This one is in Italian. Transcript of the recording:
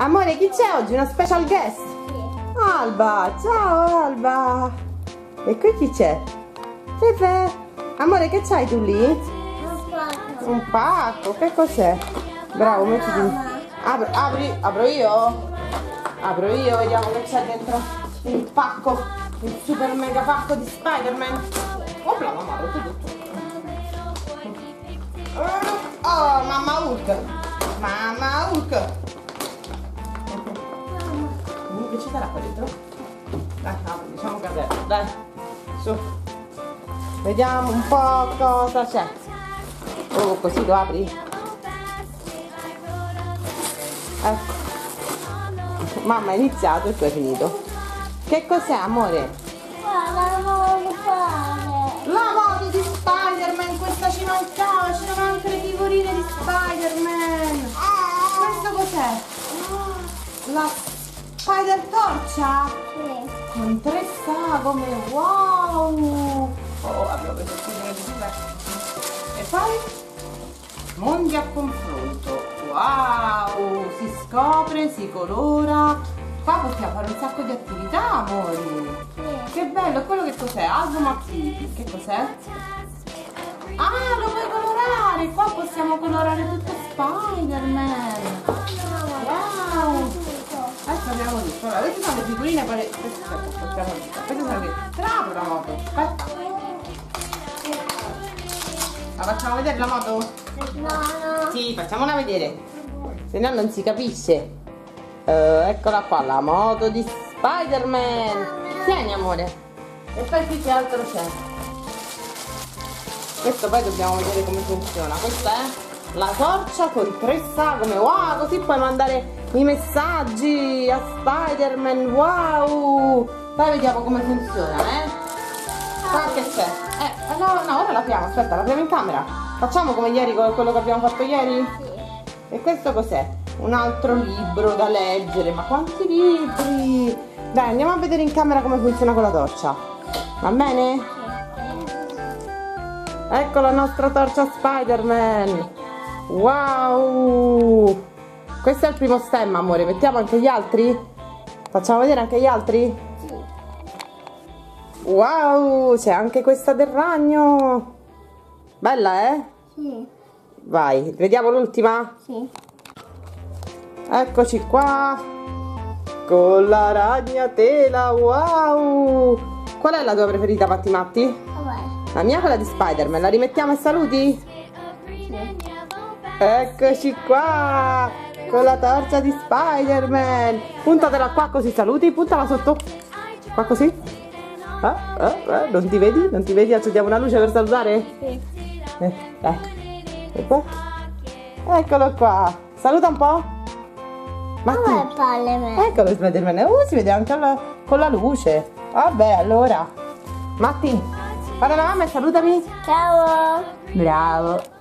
Amore, chi c'è oggi? Una special guest? Sì. Alba, ciao Alba. E qui chi c'è? Fefe. Amore, che c'hai tu lì? Un pacco, che cos'è? Bravo, mettiti. Apro io? Apro io, vediamo che c'è dentro il pacco, il super mega pacco di Spider-Man. Opla, mamma, rotto tutto. Oh, mamma Hulk. Mamma Hulk. Che ci sarà qua dentro? Dai, apri, diciamo che adesso, dai, su. Vediamo un po' cosa c'è. Oh, così lo apri? Ecco. Mamma ha iniziato e tu hai finito. Che cos'è, amore? La voglio fare. La moto di Spider-Man, questa ci mancava, ci sono anche le figurine di Spider-Man. Questo cos'è? La Spider Torcia? Sì. Con 3 sagome, wow! Oh, abbiamo preso qui e poi? Mondi a confronto, wow! Si scopre, si colora. Qua possiamo fare un sacco di attività, amori. Sì. Che bello, quello che cos'è? Album attivi, che cos'è? Ah, lo puoi colorare! Qua possiamo colorare tutto Spider-Man. Wow! Adesso abbiamo tutto. Allora, queste sono le figurine, poi queste sono le... Te la apro la moto, aspetta. La facciamo vedere la moto? No. Sì, facciamola vedere. Se no non si capisce. Eccola qua, la moto di Spider-Man. Tieni, amore. E poi qui che altro c'è? Questo poi dobbiamo vedere come funziona. Questa è la torcia con 3 sagome. Wow, così puoi mandare i messaggi a Spider-Man. Wow. Poi vediamo come funziona, Qua che c'è? No, ora la apriamo. Aspetta, la apriamo in camera. Facciamo come ieri con quello che abbiamo fatto ieri? Sì. E questo cos'è? Un altro libro da leggere. Ma quanti libri! Dai, andiamo a vedere in camera come funziona con la torcia. Va bene? Ecco la nostra torcia Spider-Man. Wow! Questo è il primo stemma, amore. Mettiamo anche gli altri? Facciamo vedere anche gli altri? Sì. Wow! C'è anche questa del ragno. Bella, eh? Sì. Vai, vediamo l'ultima? Sì. Eccoci qua con la ragnatela, wow! Qual è la tua preferita, Patti Matti? Vabbè. La mia è quella di Spider-Man, la rimettiamo e saluti? Sì. Eccoci qua con la torcia di Spider-Man. Puntatela qua così saluti, puntala sotto. Qua così? Non ti vedi? Non ti vedi? Accendiamo una luce per salutare? Sì. Dai. E poi? Eccolo qua. Saluta un po'. Come palle me? Eccolo Spider-Man. Si vede anche con la luce. Vabbè, allora. Matti, fai la mamma e salutami. Ciao. Bravo.